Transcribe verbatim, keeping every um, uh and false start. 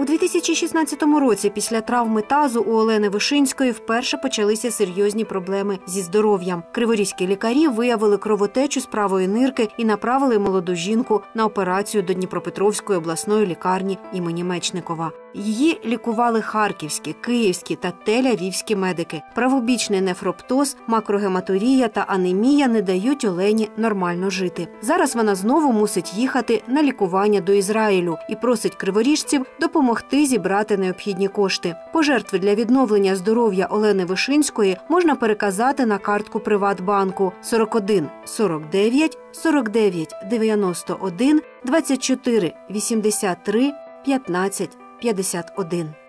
У дві тисячі шістнадцятому році після травми тазу у Олени Вишинської вперше почалися серйозні проблеми зі здоров'ям. Криворізькі лікарі виявили кровотечу з правої нирки і направили молоду жінку на операцію до Дніпропетровської обласної лікарні імені Мечникова. Її лікували харківські, київські та тель-авівські медики. Правобічний нефроптоз, макрогематурія та анемія не дають Олені нормально жити. Зараз вона знову мусить їхати на лікування до Ізраїлю і просить криворіжців допомогти зібрати необхідні кошти. Пожертви для відновлення здоров'я Олени Вишинської можна переказати на картку Приватбанку сорок один сорок дев'ять сорок дев'ять дев'яносто один двадцять чотири вісімдесят три п'ятнадцять п'ятдесят один.